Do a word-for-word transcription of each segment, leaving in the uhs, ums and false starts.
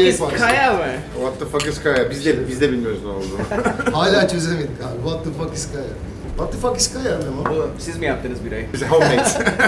is Kaya mı? What the fuck is Kaya? Biz de, biz de bilmiyoruz ne olduğunu. Hala çözemedik abi. What the fuck is Kaya? What the fuck is Kaya Memo? Bu, siz mi yaptınız birayı? Bize homemade.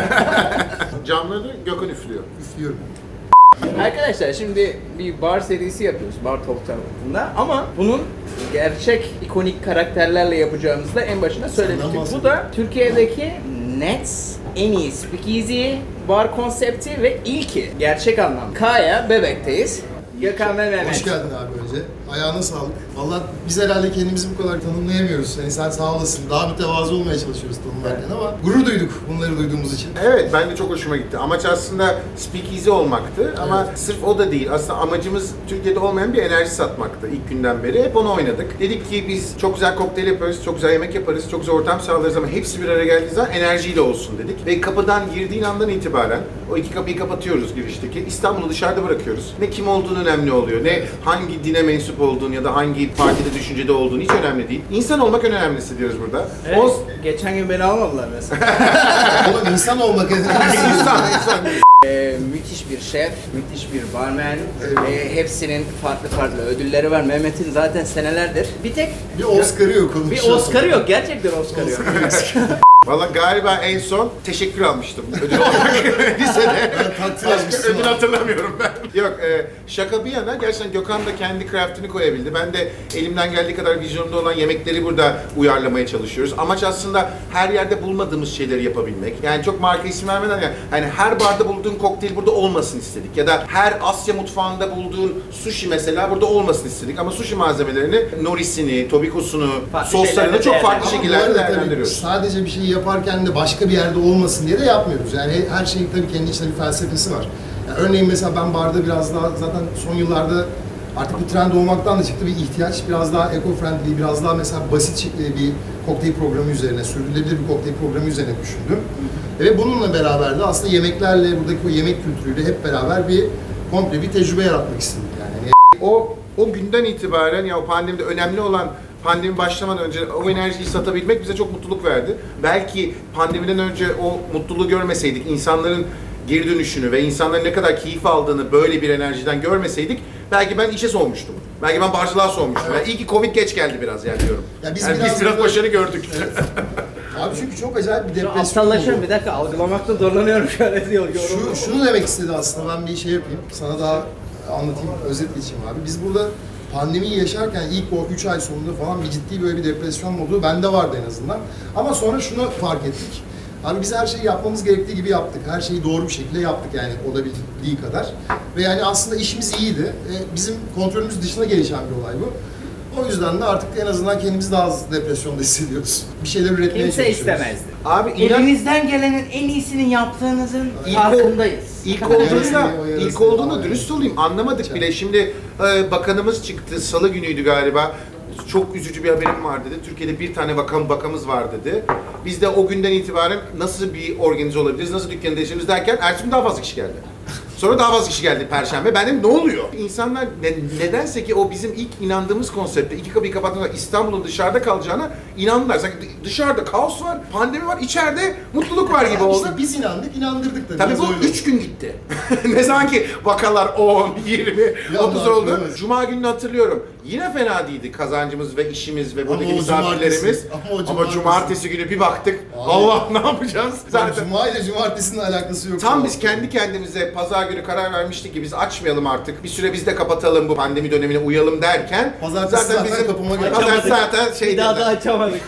Camları Gökhan üflüyor. Üflüyorum. Arkadaşlar şimdi bir bar serisi yapıyoruz Bar Talk tarafında ama bunun gerçek ikonik karakterlerle yapacağımızı da en başına söylemiştik. Bu da Türkiye'deki net en iyi speakeasy bar konsepti ve ilki gerçek anlamda. Kaya Bebek'teyiz. Gökhan ve Mehmet. Hoş geldin abi önce. Ayağına sağlık. Vallahi biz herhalde kendimizi bu kadar tanımlayamıyoruz. Yani sen sağ olasın. Daha mütevazı olmaya çalışıyoruz tanımlarken evet. Ama gurur duyduk bunları duyduğumuz için. Evet, ben de çok hoşuma gitti. Amaç aslında speakeasy olmaktı evet. Ama sırf o da değil. Aslında amacımız Türkiye'de olmayan bir enerji satmaktı ilk günden beri. Hep onu oynadık. Dedik ki biz çok güzel kokteyl yaparız, çok güzel yemek yaparız, çok güzel ortam sağlarız ama hepsi bir araya geldiği zaman enerjiyle olsun dedik. Ve kapıdan girdiğin andan itibaren o iki kapıyı kapatıyoruz girişteki. İstanbul'u dışarıda bırakıyoruz. Ne kim olduğunu önemli oluyor, ne hangi dine mensup olduğun ya da hangi partide, düşüncede olduğun hiç önemli değil. İnsan olmak en önemlisi diyoruz burada. Evet, o... Geçen gün beni almadılar mesela. Oğlum insan olmak en önemlisi. İnsan, insan. Ee, müthiş bir şef, müthiş bir barman. Ee, hepsinin farklı farklı ödülleri var. Mehmet'in zaten senelerdir. Bir tek... Bir Oscar'ı yok onun. Bir Oscar'ı yok, gerçekten Oscar'ı yok. Valla galiba en son teşekkür almıştım ödül olarak lisede. Başka ödül hatırlamıyorum ben. Yok e, şaka bir yana gerçekten Gökhan da kendi craft'ini koyabildi. Ben de elimden geldiği kadar vizyonda olan yemekleri burada uyarlamaya çalışıyoruz. Amaç aslında her yerde bulmadığımız şeyleri yapabilmek. Yani çok marka isim vermeden yani hani her barda bulduğun kokteyl burada olmasın istedik. Ya da her Asya mutfağında bulduğun sushi mesela burada olmasın istedik. Ama sushi malzemelerini, norisini, tobikosunu, soslarını çok farklı şekillerde değerlendiriyoruz. Sadece bir şey yaparken de başka bir yerde olmasın diye de yapmıyoruz. Yani her şeyin tabii kendi içinde bir felsefesi var. Yani örneğin mesela ben barda biraz daha zaten son yıllarda artık bu trend olmaktan da çıktı bir ihtiyaç. Biraz daha eco-friendly, biraz daha mesela basit bir kokteyl programı üzerine, sürdürülebilir bir kokteyl programı üzerine düşündüm. Ve bununla beraber de aslında yemeklerle, buradaki o yemek kültürüyle hep beraber bir komple bir tecrübe yaratmak istedim yani. O o günden itibaren ya o pandemide önemli olan pandemi başlamadan önce o enerjiyi satabilmek bize çok mutluluk verdi. Belki pandemiden önce o mutluluğu görmeseydik, insanların geri dönüşünü ve insanların ne kadar keyif aldığını böyle bir enerjiden görmeseydik, belki ben işe soğumuştum. Belki ben barcılığa soğumuştum. Evet. Yani iyi ki Covid geç geldi biraz yani diyorum. Ya biz, yani biraz, biz biraz başarı gördük. Evet. Abi çünkü çok acayip bir depresyon oldu. Aptallaşıyorum bir dakika, algılamakta zorlanıyorum şöyle diyor. Şu, şunu demek istedi aslında, ben bir şey yapayım, sana daha anlatayım, özet geçeyim abi. Biz burada pandemiyi yaşarken ilk o üç ay sonunda falan bir ciddi böyle bir depresyon modu bende vardı en azından. Ama sonra şunu fark ettik. Abi biz her şeyi yapmamız gerektiği gibi yaptık. Her şeyi doğru bir şekilde yaptık yani olabildiği kadar. Ve yani aslında işimiz iyiydi. E, bizim kontrolümüz dışına gelişen bir olay bu. O yüzden de artık en azından kendimizi daha az depresyonda hissediyoruz. Bir şeyler üretmeye Kimse çalışıyoruz. Kimse istemezdi. Abi inan... Elinizden gelenin en iyisini yaptığınızın ilk farkındayız. İlk olduğunda, ilk olduğunda dürüst olayım anlamadık Çay. bile. Şimdi e, bakanımız çıktı, salı günüydü galiba. Çok üzücü bir haberim var dedi. Türkiye'de bir tane bakan bakamız var dedi. Biz de o günden itibaren nasıl bir organize olabiliriz, nasıl dükkanı değiştiririz derken ertesi gün daha fazla kişi geldi. Sonra daha fazla kişi geldi Perşembe. Ben dedim ne oluyor? İnsanlar ne, nedense ki o bizim ilk inandığımız konsepte iki kapıyı kapattığında İstanbul'un dışarıda kalacağına inandılar. Sanki dışarıda kaos var, pandemi var, içeride mutluluk var gibi oldu. İşte biz inandık, inandırdık tabii. Tabii bu üç gün gitti. Ne zaman ki vakalar on, yirmi, otuz oldu. Evet. Cuma gününü hatırlıyorum. Yine fena değildi kazancımız ve işimiz ve buradaki misafirlerimiz. Ama, ama, cumartesi. ama cumartesi günü bir baktık. Abi, Allah ne yapacağız? Zaten Cuma ile cumartesinin alakası yok. Tam biz kendi kendimize pazar günü karar vermiştik ki biz açmayalım artık. Bir süre biz de kapatalım bu pandemi dönemine uyalım derken. Pazartesi zaten, zaten bizim kapıma geldi. Pazartesi zaten şey. Bir daha da açamadık.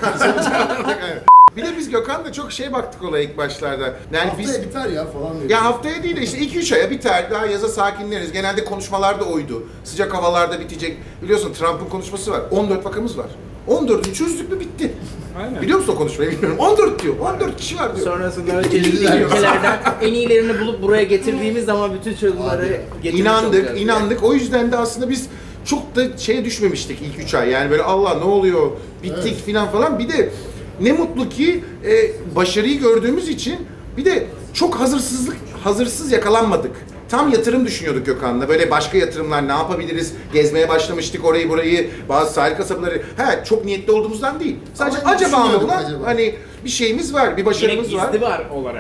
Bir de biz Gökhan'la çok şey baktık olaya ilk başlarda. Yani haftaya biz, biter ya falan diyor. Ya haftaya değil de işte iki üç aya biter. Daha yaza sakinleriz. Genelde konuşmalar da oydu. Sıcak havalarda bitecek. Biliyorsun Trump'ın konuşması var. on dört vakamız var. on dördü çözdük mü bitti. Aynen. Biliyor musun o konuşmayı bilmiyorum. on dört diyor. on dört kişi var diyor. Sonrasında öncelikli ülkelerden en iyilerini bulup buraya getirdiğimiz zaman bütün çözümleri getirmiş İnandık, inandık. O yüzden de aslında biz çok da şeye düşmemiştik ilk üç ay. Yani böyle Allah ne oluyor, bittik evet. filan falan. Bir de ne mutlu ki e, başarıyı gördüğümüz için bir de çok hazırsızlık hazırsız yakalanmadık. Tam yatırım düşünüyorduk Gökhan'la. Böyle başka yatırımlar ne yapabiliriz? Gezmeye başlamıştık orayı burayı, bazı sahil kasabaları. He, çok niyetli olduğumuzdan değil. Sadece acaba mı ulan? Acaba. Hani bir şeyimiz var, bir başarımız Yine var. gizli var olarak.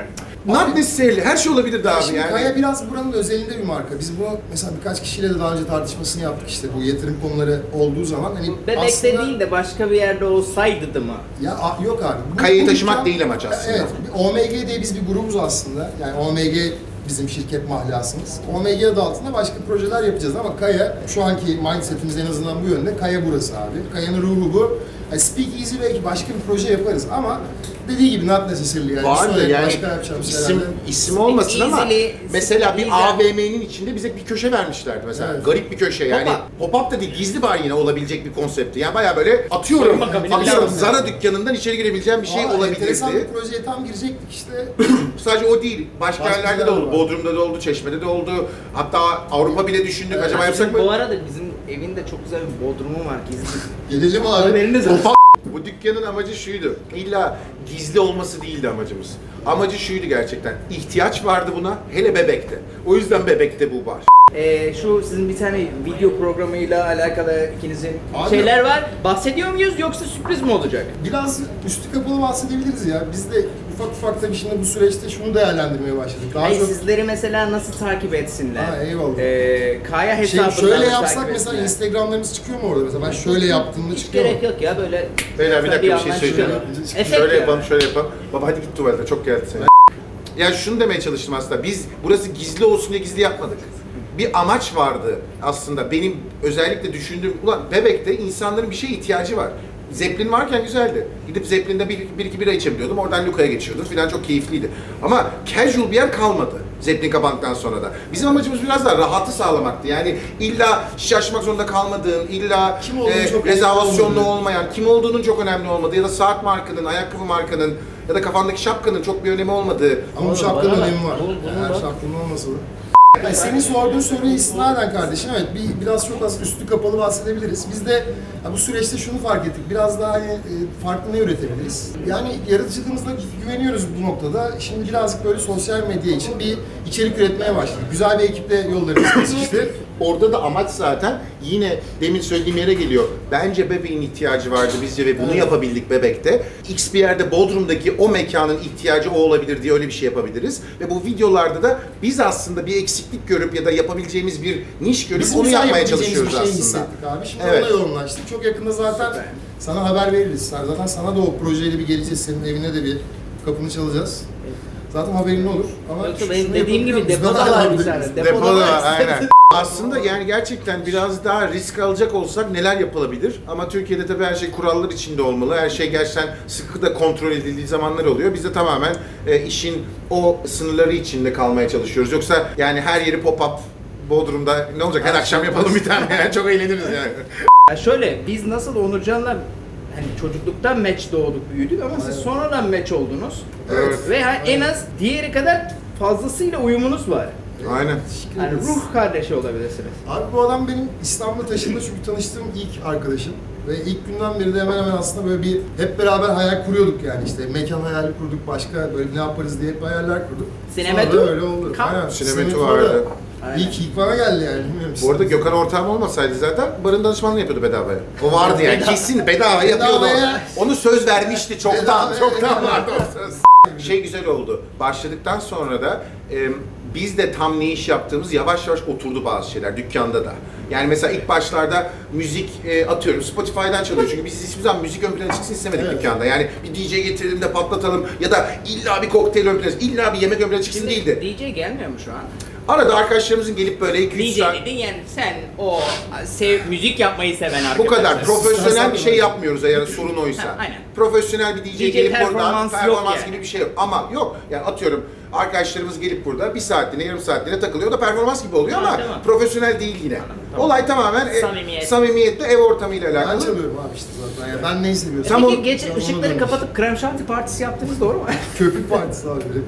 not necessarily. Her şey olabilirdi abi Şimdi yani. Kaya biraz buranın özelinde bir marka. Biz bunu mesela birkaç kişiyle de daha önce tartışmasını yaptık işte bu yatırım konuları olduğu zaman. Hani Bebekte aslında, değil de başka bir yerde olsaydı mı? Ya a- yok abi. Bu- Kayayı bu taşımak imkan- değil amaç aslında. Evet. O M G diye biz bir grubuz aslında. Yani O M G bizim şirket mahlasımız. O M G adı altında başka projeler yapacağız ama Kaya, şu anki mindsetimiz en azından bu yönde. Kaya burası abi. Kaya'nın ruhu bu. Yani Speak Easy belki başka bir proje yaparız ama dediği gibi not necessarily yani. Var da Sonra yani başka yapacağımız isim, şeylerle. isim olmasın ama Easily, mesela bir easy. A V M'nin içinde bize bir köşe vermişlerdi mesela. Evet. Garip bir köşe yani. Pop-up da değil, gizli bar yine olabilecek bir konseptti. Yani bayağı böyle atıyorum, Soyunma kabini atıyorum falan. Zara dükkanından içeri girebileceğim bir şey Aa, enteresan olabilirdi. bir projeye tam girecektik işte. Sadece o değil, başka, Başka yerlerde de yerler oldu. var. Bodrum'da da oldu, Çeşme'de de oldu. Hatta Avrupa bile düşündük, Evet. acaba yapsak Bizim, mı? bu arada bizim evin de çok güzel bir bodrumu var gizli. Gelelim abi. Haberiniz olsun. Bu dükkanın amacı şuydu. İlla gizli olması değildi amacımız. Amacı şuydu gerçekten. İhtiyaç vardı buna, hele Bebek'te. O yüzden Bebek'te bu bar. Ee, şu sizin bir tane video programıyla alakalı ikinizin Abi- şeyler var. Bahsediyor muyuz yoksa sürpriz mi olacak? Biraz üstü kapalı bahsedebiliriz ya. Biz de ufak ufak tabii şimdi bu süreçte şunu değerlendirmeye başladık. Daha Hayır, çok sizleri mesela nasıl takip etsinler? Ha, eyvallah. Ee, Kaya şey, hesabından şöyle nasıl yapsak takip mesela etsinler? Instagram'larımız çıkıyor mu orada mesela? Ben şöyle yaptığımda Hiç çıkıyor mu? gerek yok ya böyle. Beyler bir dakika bir şey yandan söyleyeceğim. çıkıyor. Efekt Şöyle ya. yapalım, şöyle yapalım. Baba hadi git tuvalete, çok geldi senin. Ya şunu demeye çalıştım aslında. Biz burası gizli olsun diye gizli yapmadık. Bir amaç vardı aslında. Benim özellikle düşündüğüm, ulan Bebek'te insanların bir şeye ihtiyacı var. Zeppelin varken güzeldi. Gidip Zeppelin'de bir, bir iki bira içebiliyordum. Oradan Luka'ya geçiyordum filan, çok keyifliydi. Ama casual bir yer kalmadı Zeppelin kapandıktan sonra da. Bizim amacımız biraz daha rahatı sağlamaktı. Yani illa şişe açmak zorunda kalmadığın, illa Kim olduğunu e, çok rezervasyonlu önemli olmayan, kim olduğunun çok önemli olmadığı ya da saat markanın, ayakkabı markanın ya da kafandaki şapkanın çok bir önemi olmadığı. Ama bu Oğlum, şapkanın bana bak. önemi var. Oğlum, bunun Yani her bak. şapkanın olmasa da. Yani senin sorduğun soruya istinaden kardeşim, evet bir, biraz çok az üstü kapalı bahsedebiliriz. Biz de ya bu süreçte şunu fark ettik, biraz daha hani, e, farklı ne üretebiliriz? Yani yaratıcılığımızda güveniyoruz bu noktada. Şimdi birazcık böyle sosyal medya için bir içerik üretmeye başladık. Güzel bir ekiple yollarımız kesişti. Orada da amaç zaten yine demin söylediğim yere geliyor. Bence Bebek'in ihtiyacı vardı bizce ve bunu Evet. yapabildik Bebek'te. X bir yerde Bodrum'daki o mekanın ihtiyacı o olabilir diye öyle bir şey yapabiliriz. Ve bu videolarda da biz aslında bir eksiklik görüp ya da yapabileceğimiz bir niş görüp Bizim onu güzel yapmaya yapabileceğimiz çalışıyoruz bir şey aslında. hissettik abi. Şimdi Evet. ona yoğunlaştık. Çok yakında zaten sana haber veririz. Zaten sana da o projeyle bir geleceğiz. Senin evine de bir kapını çalacağız. Zaten haberin olur. Ama Yoksa şunu benim dediğim gibi yapabiliyor muyuz? depoda Ben var hala bir tane. haberimiz. Depoda var, var. aynen. Aslında yani gerçekten biraz daha risk alacak olsak neler yapılabilir? Ama Türkiye'de tabii her şey kurallar içinde olmalı. Her şey gerçekten sıkı da kontrol edildiği zamanlar oluyor. Biz de tamamen e, işin o sınırları içinde kalmaya çalışıyoruz. Yoksa yani her yeri pop-up Bodrum'da ne olacak? Her akşam yapalım bir tane yani. Çok eğleniriz yani. Ya şöyle, biz nasıl Onurcan'la hani çocukluktan match doğduk, büyüdük ama siz sonradan match oldunuz. Evet. Ve ha- en az diğeri kadar fazlasıyla uyumunuz var. Aynen. Yani ruh kardeşi olabilirsiniz. Abi bu adam benim İstanbul'a taşındı çünkü tanıştığım ilk arkadaşım. Ve ilk günden beri de hemen hemen aslında böyle bir hep beraber hayal kuruyorduk yani işte mekan hayali kurduk, başka böyle ne yaparız diye hep hayaller kurduk. Sinemetu? Sonra da öyle oldu. Kam- Aynen. Sinemetu Sinemetu vardı. Aynen. İlk ilk bana geldi yani bilmiyorum. Bu arada Gökhan ortağım olmasaydı zaten barın danışmanlığı yapıyordu bedavaya. O vardı yani, kesin bedava yapıyordu. Bedavaya. Onu söz vermişti çoktan, Bedavaya. çoktan vardı o söz. Şey güzel oldu, başladıktan sonra da e, biz de tam ne iş yaptığımız yavaş yavaş oturdu bazı şeyler dükkanda da. Yani mesela ilk başlarda müzik e, atıyorum Spotify'dan çalıyor çünkü biz hiçbir zaman müzik ön plana çıksın istemedik Evet. dükkanda. Yani bir D J getirelim de patlatalım ya da illa bir kokteyl ön plana, illa bir yemek ön plana çıksın Şimdi değildi. D J gelmiyor mu şu an? Arada arkadaşlarımızın gelip böyle iki üç D J saat... dedin yani sen o sev, müzik yapmayı seven arkadaşlar. Bu kadar profesyonel bir şey Sistemsel yapmıyoruz eğer sorun oysa. Ha, aynen. Profesyonel bir D J, D J gelip buradan performans yok performans yani. gibi bir şey yok. Ama yok yani atıyorum arkadaşlarımız gelip burada bir saatliğine yarım saatliğine takılıyor o da performans gibi oluyor Ha, ama tamam. profesyonel değil yine. Tamam. Olay tamamen e, Samimiyet. samimiyetle ev ortamıyla Ben alakalı. çalıyorum abi işte zaten yani ben neyi seviyorsam. Tamam. Peki gece Tamam, ışıkları onu kapatıp krem şanti partisi yaptınız doğru mu? Köpük partisi abi direkt.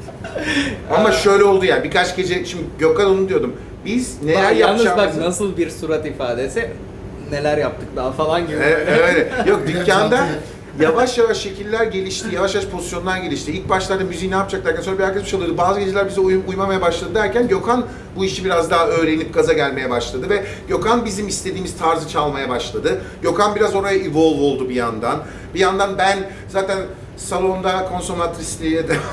Ama şöyle oldu yani birkaç gece şimdi Gökhan onu diyordum. Biz neler Bak, yalnız bak yapacağımızı... nasıl bir surat ifadesi, neler yaptık daha falan gibi. E, öyle. Yok dükkanda Şantiye. yavaş yavaş şekiller gelişti, yavaş yavaş pozisyonlar gelişti. İlk başlarda müziği ne yapacak derken sonra bir arkadaşım çalıyordu. Bazı geceler bize uyum, uymamaya başladı derken Gökhan bu işi biraz daha öğrenip gaza gelmeye başladı ve Gökhan bizim istediğimiz tarzı çalmaya başladı. Gökhan biraz oraya evolve oldu bir yandan. Bir yandan ben zaten salonda konsomatrisliğe de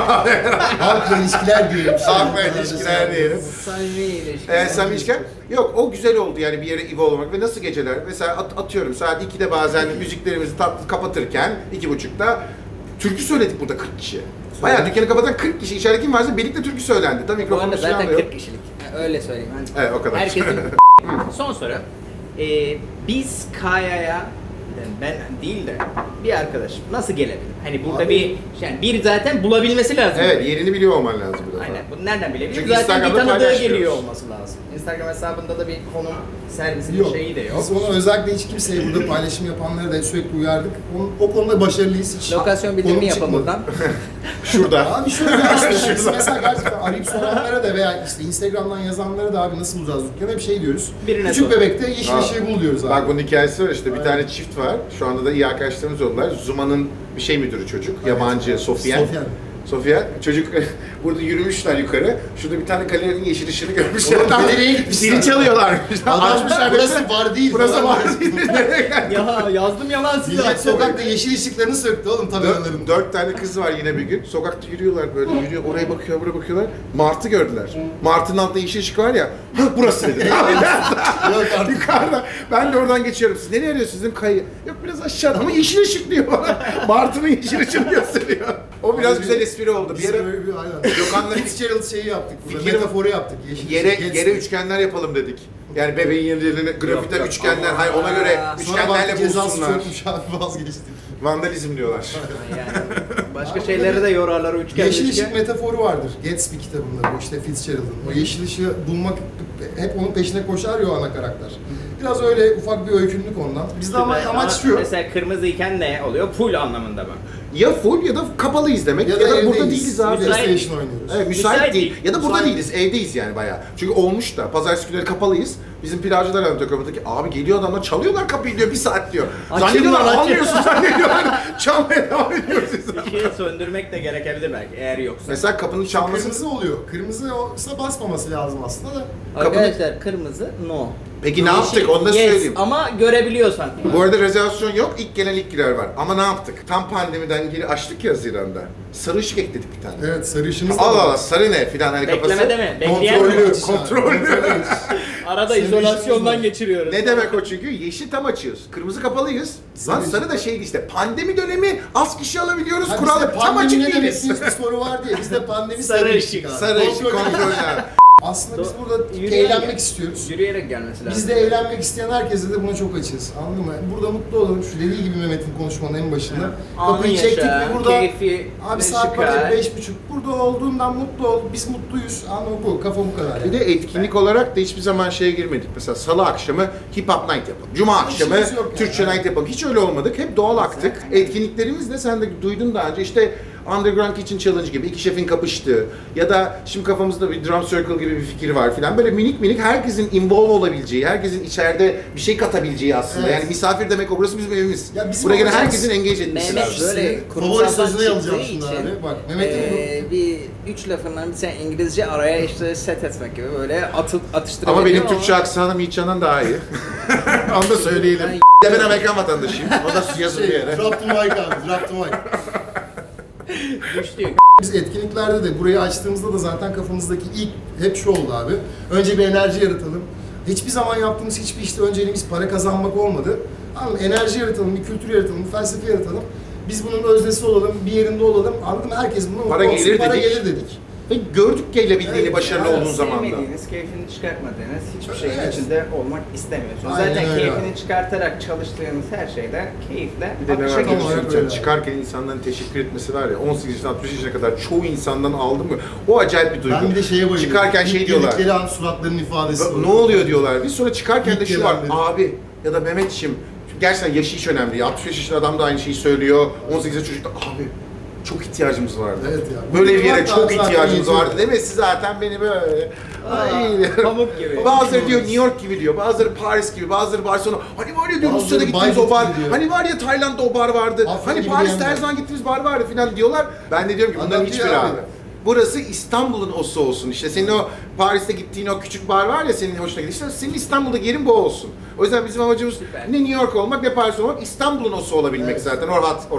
Halkla ilişkiler diyelim. Halkla ilişkiler diyelim. Samimi ilişkiler. Evet, samimi ilişkiler. Yok, o güzel oldu yani bir yere evolve olmak ve nasıl geceler? Mesela at- atıyorum saat ikide bazen müziklerimizi tatlı kapatırken iki buçukta türkü söyledik burada kırk kişi. Bayağı dükkanı kapatan kırk kişi, içeride kim varsa birlikte türkü söylendi. Tabii Bu mikrofonu arada falan zaten da yok. kırk kişilik. Yani öyle söyleyeyim. Hani Evet, o kadar. herkesin son soru. Ee, biz Kaya'ya ben değil de bir arkadaş nasıl gelebilir? Hani burada Abi- bir yani bir zaten bulabilmesi lazım. Evet, yerini biliyor olman lazım bir defa. Aynen. Bunu nereden bilebilir? Çünkü Zaten bir Instagram'da tanıdığı paylaşmıyoruz. geliyor olması lazım. Instagram hesabında da bir konum servisinin Yok. şeyi de yok. Biz onu özellikle hiç kimseye burada paylaşım yapanları da sürekli uyardık. Onun, o konuda başarılıyız. Hiç Lokasyon bildirimi konum yapın çıkmadı. buradan. Şurada. Abi şöyle aslında biz mesela gerçekten arayıp soranlara da veya işte Instagram'dan yazanlara da abi nasıl bulacağız dükkanı hep şey diyoruz. Birine Küçük sor. bebekte yeşil Ha. ışığı bul diyoruz abi. Bak bunun hikayesi var işte bir Aynen. tane çift var. Şu anda da iyi arkadaşlarımız oldular. Zuma'nın bir şey müdürü çocuk. Yabancı Sofyan. Sofyan. Sofyan. Çocuk burada yürümüşler yukarı. Şurada bir tane galerinin yeşil ışığını görmüşler. Oğlum, Tam galeriye gitmişler. zili çalıyorlar. Adam Açmışlar. burası var değil. Burası falan. var değil. Nereye geldi? Ya yazdım yalan size. Millet sokakta yeşil ışıklarını söktü oğlum tabelaların. Dört, dört tane kız var yine bir gün. Sokakta yürüyorlar böyle yürüyor. Oraya bakıyor, buraya bakıyorlar. Martı gördüler. Martının altında yeşil ışık var ya. Ha burası dedi. Yok artık. Yukarıda. Ben de oradan geçiyorum. Siz nereye arıyorsunuz dedim kayı. Yok biraz aşağıda ama yeşil ışık diyor bana. Martı'nın yeşil ışığını gösteriyor. O biraz Abi, güzel espri oldu. Bir Biz yere böyle bir aynen. Gökhan'la Fitzgerald şeyi yaptık burada. Fikrim- Metaforu yaptık. Yeşil yere ışık, yere Gatsby. üçgenler yapalım dedik. Yani bebeğin yerlerine grafite yok. üçgenler. Ama- Hayır ona göre Sonra Sonra üçgenlerle baktık cezası bulsunlar. çokmuş abi vazgeçtik. Vandalizm diyorlar. Yani başka şeyleri de yorarlar üçgen Yeşil üçgen. ışık metaforu vardır. Gatsby kitabında bu işte Fitzgerald'ın. O yeşil ışığı bulmak hep onun peşine koşar ya o ana karakter. Biraz öyle ufak bir öykünlük ondan. Bizde ama Süper. amaç Ama şu. Mesela kırmızı iken ne oluyor? Full anlamında mı? Ya full ya da kapalıyız demek ya, Ya da da burada evdeyiz. değiliz abi. Müsait. PlayStation oynuyoruz. Evet, müsait, Müsait değil. değil. Ya da burada Müsait değiliz, evdeyiz yani bayağı. Çünkü olmuş da, pazartesi günleri kapalıyız. Bizim plajcılar anlatıyor kapıdaki, abi geliyor adamlar çalıyorlar kapıyı diyor, bir saat diyor. Açın Zannediyorlar, lan, açın. almıyorsun zannediyorlar. Çalmaya devam ediyoruz biz. Işığı söndürmek de gerekebilir belki eğer yoksa. Mesela kapının çalması... Kırmızı oluyor. Kırmızı olsa basmaması lazım aslında da. Arkadaşlar kırmızı no. Peki ne Yeşil, yaptık, onu da yes, söyleyeyim. ama görebiliyorsan. Bu arada rezervasyon yok, ilk gelen ilk girer var. Ama ne yaptık? Tam pandemiden geri açtık ya Haziran'da. Sarı ışık ekledik bir tane. Evet sarı ışığımız da Allah var. Allah, sarı ne filan hani kafası. Beklemede mi? Bekleyen mi? Kontrollü. Kontrollü. Kontrollü. Arada Sarı izolasyondan ışığımız var. geçiriyoruz. Ne demek o çünkü? Yeşil tam açıyoruz. Kırmızı kapalıyız. Lan Sarı sarı da şeydi işte. Pandemi dönemi az kişi alabiliyoruz. Ha, Kuralı bizde tam pandemi açık ne demek değiliz. diye bir soru var diye. Bizde pandemi Sarı sarı, ışık. ışık abi. Sarı ışık Kontrollü. kontroller. Aslında biz Do- burada Yürüyerek eğlenmek gel. istiyoruz. Yürüyerek gelmesi lazım. Biz de eğlenmek isteyen herkese de buna çok açığız. Anladın mı? Burada mutlu olalım. Şu dediği gibi Mehmet'in konuşmanın en başında. Anı Kapıyı yaşa, çektik mi burada? keyfi, Abi ne saat çıkar. var beş buçuk. Burada olduğundan mutlu ol. Biz mutluyuz. Anladın mı? Bu. Kafa bu kadar. Bir Yani. de etkinlik olarak da hiçbir zaman şeye girmedik. Mesela salı akşamı hip hop night yapalım. Cuma akşamı işimiz yok yani. Türkçe night yapalım. Hiç öyle olmadık. Hep doğal aktık. Etkinliklerimiz de sen de duydun daha önce işte Underground Kitchen Challenge gibi iki şefin kapıştığı ya da şimdi kafamızda bir drum circle gibi bir fikir var filan. Böyle minik minik herkesin involve olabileceği, herkesin içeride bir şey katabileceği aslında. Evet. Yani misafir demek o, burası bizim evimiz. Ya bizim Buraya gelen amacımız- herkesin engage etmesi Mehmet lazım. böyle Favori kurumsaldan sözünü çıktığı alacağım şimdi için abi. Bak, Mehmet'in eee, bir üç lafından bir tane İngilizce araya işte set etmek gibi böyle atı, atıştırabiliyor Ama benim Türkçe aksanım Yiğitcan'dan daha iyi. Onu da söyleyelim. Ben- Ben Amerikan vatandaşıyım. O da yazın bir yere. Drop the mic abi. Drop the mic. düştü. Biz etkinliklerde de burayı açtığımızda da zaten kafamızdaki ilk hep şu oldu abi. Önce bir enerji yaratalım. Hiçbir zaman yaptığımız hiçbir işte önceliğimiz para kazanmak olmadı. Anladın mı? Enerji yaratalım, bir kültür yaratalım, bir felsefe yaratalım. Biz bunun öznesi olalım, bir yerinde olalım. Anladın mı? Herkes bunun Para olsun, gelir para dedik. gelir dedik. Ve gördük gelebildiğini Evet, başarılı evet, olduğun zaman da. Sevmediğiniz, keyfini çıkartmadığınız hiçbir şeyin Evet. içinde olmak istemiyorsunuz. Aynen Zaten öyle keyfini abi. çıkartarak çalıştığınız her şeyde keyifle Bir de ne akışa var Tam olarak geçiyor. biliyor musun? öyle. Çıkarken insanların teşekkür etmesi var ya, on sekiz yaşından altmış yaşına kadar çoğu insandan aldım mı? O acayip bir duygu. Ben bir de şeye bayılıyorum. Çıkarken şey İlk diyorlar. geldikleri an suratlarının ifadesi. Ne oluyor diyorlar. Biz sonra çıkarken İlk de şu var. gelenleri. Abi ya da Mehmetçim. Gerçekten yaşı hiç önemli değil. altmış beş yaşında adam da aynı şeyi söylüyor. on sekiz yaşında çocuk da abi çok ihtiyacımız vardı. Evet ya. Böyle bir yere Hatta çok zaten ihtiyacımız yetiyor. vardı. Demesi zaten beni böyle. Ay. Pamuk gibi. Bazıları diyor New York gibi diyor, bazıları Paris gibi, bazıları Barcelona. Hani var ya diyor Bazıları Rusya'da gittiğimiz Bayburt o bar, gibi diyor. hani var ya Tayland'da o bar vardı, Afyon hani gibi Paris'te diyenler. her zaman gittiğimiz bar vardı filan diyorlar. Ben de diyorum ki bunların Anlatıyor hiçbiri abi. abi. Burası İstanbul'un osu olsun. İşte senin o Paris'te gittiğin o küçük bar var ya senin hoşuna gidiyor. İşte senin İstanbul'da yerin bu olsun. O yüzden bizim amacımız Süper. ne New York olmak ne Paris olmak, İstanbul'un osu olabilmek Evet. zaten. O rahat ortam olmak.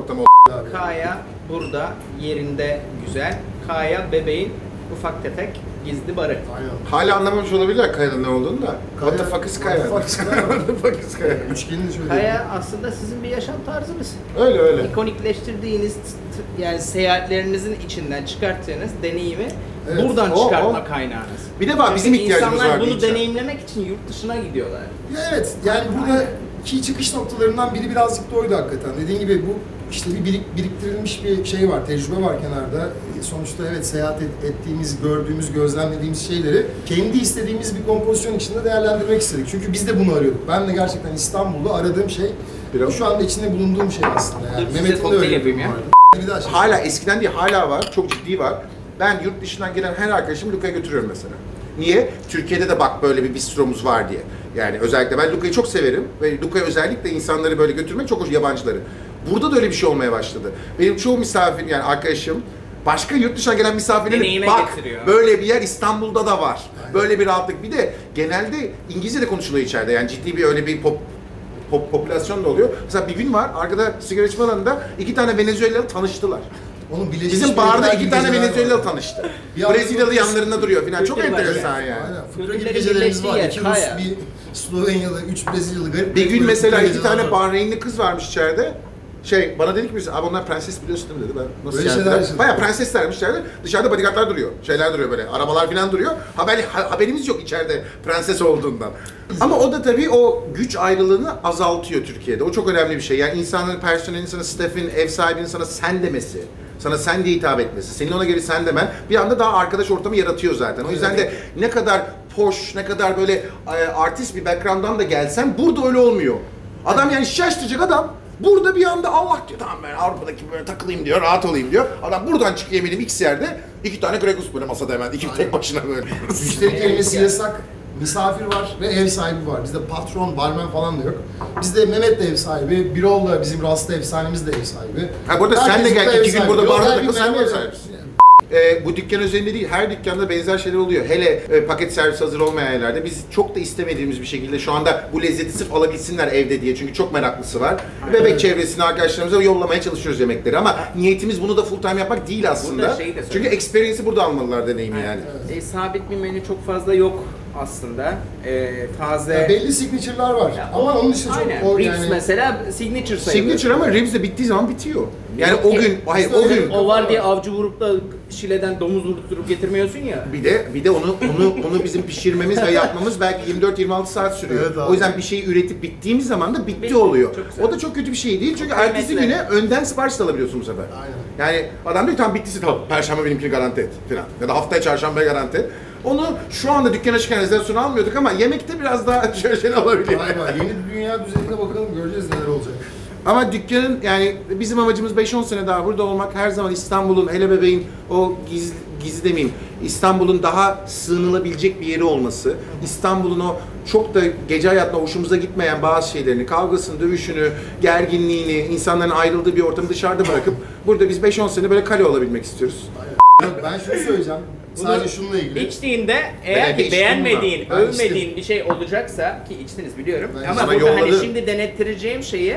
Kaya burada yerinde güzel. Kaya bebeğin ufak tefek gizli barı. Aynen. Hala anlamamış olabilirler Kaya'nın ne olduğunu da. What the fuck is Kaya? What the fuck is Kaya? What the fuck is Kaya? Üçgenini şöyle. Kaya aslında sizin bir yaşam tarzınız. Öyle öyle. İkonikleştirdiğiniz t- yani seyahatlerinizin içinden çıkarttığınız deneyimi Evet, buradan o- çıkartma o. kaynağınız. Bir de var, bizim Çünkü ihtiyacımız insanlar var bunu diyeceğim. deneyimlemek için yurt dışına gidiyorlar. Ya evet, yani buradaki çıkış noktalarından biri birazcık da oydu hakikaten. Dediğin gibi bu işte bir birik, biriktirilmiş bir şey var, tecrübe var kenarda. Sonuçta evet seyahat et, ettiğimiz, gördüğümüz, gözlemlediğimiz şeyleri kendi istediğimiz bir kompozisyon içinde değerlendirmek istedik. Çünkü biz de bunu arıyorduk. Ben de gerçekten İstanbul'da aradığım şey, Biraz. şu anda içinde bulunduğum şey aslında. Yani Dur, size Mehmet'in de kokteyl öyle yapayım bir ya. vardı. Bir daha şey. Hala eskiden değil, hala var. Çok ciddi var. Ben yurt dışından gelen her arkadaşımı Luca'ya götürüyorum mesela. Niye? Türkiye'de de bak böyle bir bistromuz var diye. Yani özellikle ben Luca'yı çok severim ve Luca'ya özellikle insanları böyle götürmek çok hoş, yabancıları. Burada da öyle bir şey olmaya başladı. Benim çoğu misafir yani arkadaşım başka yurt dışına gelen misafirleri Deneyime bak getiriyor. böyle bir yer İstanbul'da da var. Böyle bir rahatlık. Bir de genelde İngilizce de konuşuluyor içeride. Yani ciddi bir öyle bir pop pop popülasyon da oluyor. Mesela bir gün var arkada sigara içme alanında iki tane Venezuelalı tanıştılar. Onun Birleşmiş Bizim barda Milletler iki gibi tane geceler Venezuelalı var. tanıştı. Bir anda Brezilyalı böyle- yanlarında duruyor falan. Çok Kültür var enteresan yani. yani. Aynen. Fıkra gibi Kültürlerin gecelerimiz birleştiği var. yer, İki Kaya. Rus, bir Slovenyalı, üç Brezilyalı garip. Bir gün böyle mesela fıkra iki geceler tane var. Bahreynli kız varmış içeride. Şey bana dedi ki birisi, abi onlar prenses biliyorsun değil mi dedi. Ben nasıl Böyle yani? şeyler Dedi. yaşadık. Bayağı prenseslermiş içeride. Dışarıda bodyguardlar duruyor. Şeyler duruyor böyle. Arabalar falan duruyor. Haber, ha- haberimiz yok içeride prenses olduğundan. Ama o da tabii o güç ayrılığını azaltıyor Türkiye'de. O çok önemli bir şey. Yani insanların, personelin sana staff'in, ev sahibinin sana sen demesi. Sana sen diye hitap etmesi, senin ona göre sen demen bir anda daha arkadaş ortamı yaratıyor zaten. O yüzden de ne kadar poş, ne kadar böyle e, artist bir background'dan da gelsen burada öyle olmuyor. Adam yani şaştıracak adam burada bir anda Allah diyor tamam ben Avrupa'daki böyle takılayım diyor, rahat olayım diyor. Adam buradan çıkıyor eminim X yerde iki tane Gregus böyle masada hemen iki tek başına böyle. Müşteri kelimesi yasak, misafir var ve ev sahibi var. Bizde patron, barmen falan da yok. Bizde Mehmet de ev sahibi, Birol da bizim Rasta efsanemiz de ev sahibi. Ha burada sen de Herkes gel burada iki ev gün sahibi. burada Yok, barda her takıl gün sen de ben ev sahibisin. Ee, bu dükkan özelinde değil, her dükkanda benzer şeyler oluyor. Hele e, paket servis hazır olmayan yerlerde biz çok da istemediğimiz bir şekilde şu anda bu lezzeti sırf alabilsinler evde diye çünkü çok meraklısı var. Bebek Evet. çevresine arkadaşlarımıza yollamaya çalışıyoruz yemekleri ama niyetimiz bunu da full time yapmak değil aslında. Burada şeyi de Çünkü söyleyeyim. experience'i burada almalılar deneyimi yani. E, sabit bir menü çok fazla yok aslında. E, taze... Ya belli signature'lar var. Ya, Ama onun dışında çok Aynen. o Ribs yani... mesela signature sayılır. Signature ama ribs de bittiği zaman bitiyor. Yani Yok o ki. gün, hayır Bizde o öyle gün. bir- O var diye avcı vurup da Şile'den domuz vurdurup getirmiyorsun ya. Bir de bir de onu onu onu bizim pişirmemiz ve yapmamız belki yirmi dört yirmi altı saat sürüyor. Evet abi. O yüzden bir şeyi üretip bittiğimiz zaman da bitti, Bitti. oluyor. Çok güzel. O da çok kötü bir şey değil çünkü Çok ertesi kıymetli. güne önden sipariş de alabiliyorsun bu sefer. Aynen. Yani adam diyor tamam bittiyse tamam perşembe benimkini garanti et falan ya da haftaya çarşambaya garanti et. Onu şu anda dükkan açıkken rezervasyonu almıyorduk ama yemekte biraz daha şöyle şeyler olabiliyor. Galiba yeni bir dünya düzenine bakalım göreceğiz neler olacak. Ama dükkanın yani bizim amacımız beş on sene daha burada olmak. Her zaman İstanbul'un hele bebeğin o gizli, gizli demeyeyim İstanbul'un daha sığınılabilecek bir yeri olması. İstanbul'un o çok da gece hayatına hoşumuza gitmeyen bazı şeylerini, kavgasını, dövüşünü, gerginliğini, insanların ayrıldığı bir ortamı dışarıda bırakıp burada biz beş on sene böyle kale olabilmek istiyoruz. Yok, ben şunu söyleyeceğim. Sadece şununla ilgili. İçtiğinde eğer Ben de ki içtim beğenmediğin, ben. Ben övmediğin bir şey olacaksa ki içtiniz biliyorum Ben ama sana burada hani yolladı. şimdi denettireceğim şeyi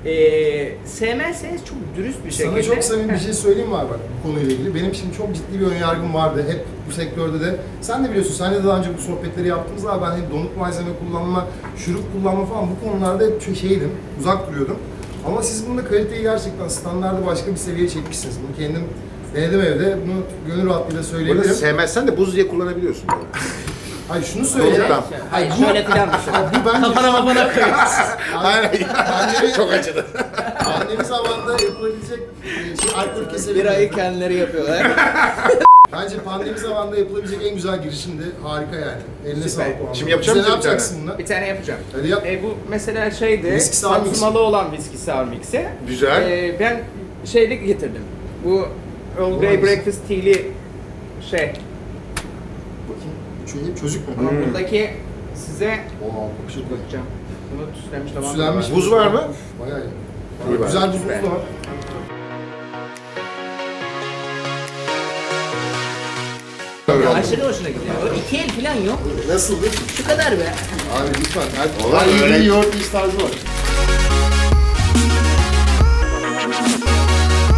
e, sevmezseniz çok dürüst bir şekilde. Sana çok samimi bir şey söyleyeyim var bak bu konuyla ilgili. Benim şimdi çok ciddi bir önyargım vardı hep bu sektörde de. Sen de biliyorsun, sen de daha önce bu sohbetleri yaptığımız zaman ben hep donuk malzeme kullanma, şurup kullanma falan bu konularda hep çok şeydim, uzak duruyordum. Ama siz bunda kaliteyi gerçekten standardı başka bir seviyeye çekmişsiniz. Bunu kendim denedim evde, bunu gönül rahatlığıyla Burada söyleyebilirim. sevmezsen de buz diye kullanabiliyorsun. Hayır şunu söyleyeceğim. Tamam. Hayır şöyle filan mesela. Bu bence Kafana mafana koyuyorsun. Hayır, Annemi, çok acıdı. annemi zamanında yapılabilecek e, şey, alkol kesebilir. Bir ayı kendileri yapıyorlar. Bence pandemi zamanında yapılabilecek en güzel girişimdi. Harika yani. Eline Süper. sağlık. bu anlamda. Şimdi yapacağım Bize ne mısın bir yapacaksın bununla? Bir tane yapacağım. Hadi yap. E, bu mesela şeydi, Whisky sour mix. satmalı olan whisky sour mix'i. Güzel. E, ben şeylik getirdim. Bu Earl Grey Hangisi? Breakfast Tea'li şey. Bakayım. Şöyle çözük mü? Ama buradaki size Oo, kokuşuk bak. bakacağım. Bunu tüslenmiş lavanta Sülenmiş. var. Buz var mı? Uf, bayağı iyi. İyi var. Güzel buzumuz da var. Aşırı hoşuna gidiyor. O iki el falan yok. Nasıldı? Şu kadar be. Abi lütfen. Hadi. Ulan iyi öyle- bir yoğurt iş tarzı var.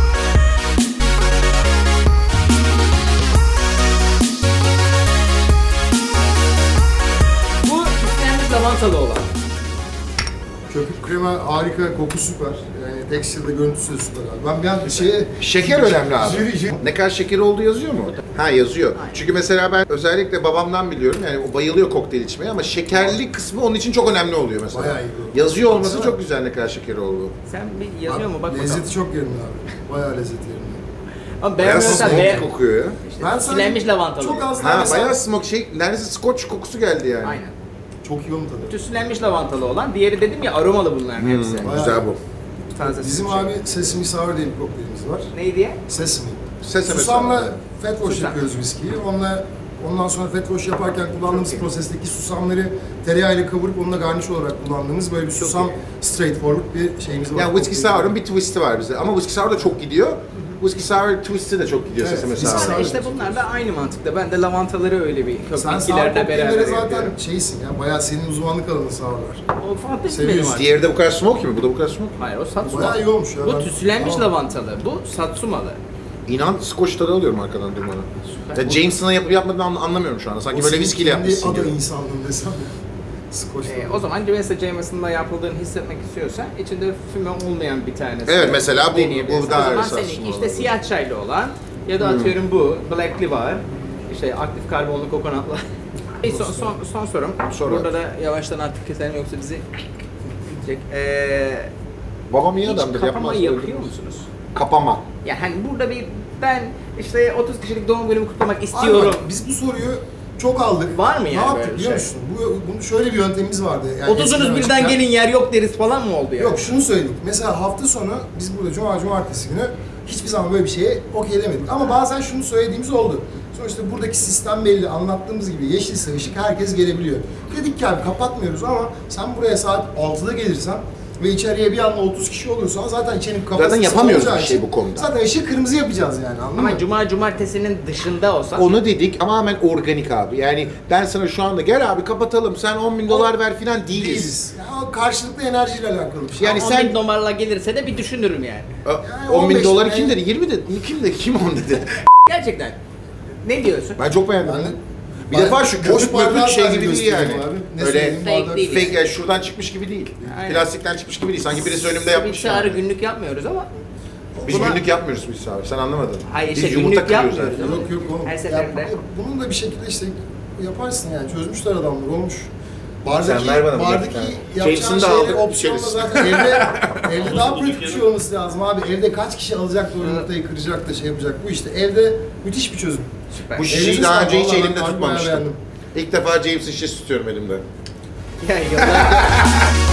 krema harika, koku süper. Yani texture'da görüntüsü de süper abi. Ben bir an şeye... Şeker önemli abi. Jüri- jüri- Ne kadar şekeri olduğu yazıyor mu? Ha yazıyor. Çünkü mesela ben özellikle babamdan biliyorum yani o bayılıyor kokteyl içmeye ama şekerli kısmı onun için çok önemli oluyor mesela. Bayağı iyi. Yazıyor olması çok güzel ne kadar şekeri olduğu. Sen bir yazıyor mu bak bakalım. Lezzeti çok yerinde abi. Bayağı lezzeti yerinde. Ama Bayağı beğenmiyorsan smoke beğen. kokuyor ya. İşte Ben sadece silenmiş lavantalı. çok az- Ha mesela- bayağı smoke şey neredeyse scotch kokusu geldi yani. Aynen. Çok yoğun tadı. Tüslenmiş lavantalı olan. Diğeri dedim ya aromalı bunların hepsi. Hmm, güzel bu. Taze Bizim sıkıcı. abi sesame sour diye bir kokteylimiz var. Neydi diye? Sesame. Sesame Susamla sour. fat wash Susam. yapıyoruz viskiyi. Onunla ondan sonra fat wash yaparken kullandığımız prosesteki susamları tereyağıyla kavurup onunla garniş olarak kullandığımız böyle bir susam iyi. straightforward bir şeyimiz var. Yani Whiskey Kokteylimiz. Sour'un bir twist'i var bize ama Whiskey Sour da çok gidiyor. Whiskey Sour twist'i de çok gidiyor Evet, Sesame Whiskey Sour. Sour. İşte bunlar da aynı mantıkta. Ben de lavantaları öyle bir Sen sour köpeklilerle kokteyllere beraber zaten yapıyorum. şeysin ya, bayağı senin uzmanlık alanın sourlar. O fantezi Seviyorsun. benim artık. Diğeri de bu kadar smoky mi? Bu da bu kadar smoky. Hayır o satsuma. Bayağı iyi olmuş ya. Bu Ben- tüslenmiş Tamam. lavantalı. Bu satsumalı. İnan scotch tadı alıyorum arkadan durmadan. Ya Jameson'a yapıp yapmadığını anla- anlamıyorum şu anda. Sanki O böyle senin viskiyle kendi yapmışsın ada gibi. insanlığın desem. Scotch. Ee, o zaman Jameson Jameson'da yapıldığını hissetmek istiyorsan içinde füme olmayan bir tanesi. Evet, mesela bu- deneyebilirsin. bu daha O zaman esaslı seninki işte olabilir. siyah çaylı olan ya da atıyorum bu Black'li var. İşte aktif karbonlu kokonatla. Hey, son, son, son sorum. Sor Burada abi. da yavaştan artık keselim yoksa bizi bitecek. Ee, Babam iyi hiç adamdır kapama yapmaz. yapıyor öldürmez. musunuz? Kapama. Yani hani burada bir ben işte otuz kişilik doğum günümü kutlamak istiyorum. Abi, biz bu soruyu çok aldık. Var mı Ne yani yaptık böyle biliyor şey? musun? Bu, bunun şöyle bir yöntemimiz vardı. Yani Otuzunuz eskiden birden açıkken- gelin yer yok deriz falan mı oldu yani? Yok şunu söyledik. Mesela hafta sonu biz burada cuma cumartesi günü hiçbir zaman böyle bir şeye okey demedik. Ama bazen şunu söylediğimiz oldu. Sonuçta buradaki sistem belli. Anlattığımız gibi yeşilse ışık herkes gelebiliyor. Dedik ki abi kapatmıyoruz ama sen buraya saat altıda gelirsen ve içeriye bir anda otuz kişi olursa zaten içerinin kapasitesi yapamıyoruz olacağı bir şey için bu konuda. Zaten ışığı kırmızı yapacağız yani anladın mı? Ama cuma cumartesinin dışında olsa Onu dedik ama hemen organik abi. Yani ben sana şu anda gel abi kapatalım sen on bin dolar ver filan değiliz. değiliz. Yani o karşılıklı enerjiyle alakalı bir şey. Yani on sen- bin dolarla gelirse de bir düşünürüm yani. on on bin beş doları bin kim yani- dedi? yirmi dedi. Kim dedi? Kim on dedi? Gerçekten. Ne diyorsun? Ben çok beğendim. Ben de- Bir Ben defa şu boş köpük bardağı möpük şey sadece gibi değil gösteriyorum yani. abi. Ne Öyle söyleyeyim, fake bardak- değil. fake yani şuradan çıkmış gibi değil. Aynen. Plastikten çıkmış gibi değil. Sanki birisi önümde yapmış. Bir çağrı Yani. günlük yapmıyoruz ama Biz buna- günlük yapmıyoruz biz abi. Sen anlamadın. Hayır, biz işte yumurta günlük kırıyoruz yapmıyoruz zaten. ama- Yok yok oğlum. Her Ya seferinde. bu- bunun da bir şekilde işte yaparsın yani çözmüşler adamlar olmuş. Bardaki, Sen ver bana bir bardaki tane. yapacağın Jameson'ı da şeyleri aldık, opsiyonla içeriz. zaten evde, evde daha pratik bir şey olması lazım abi. Evde kaç kişi alacak da o yumurtayı kıracak da şey yapacak. Bu işte evde müthiş bir çözüm. süper. Bu şişeyi Elinize daha sağlık, önce hiç vallahi elimde ben bayağı tutmamıştım. beğendim. İlk defa James'in şişesi tutuyorum elimde. Ya yıllar-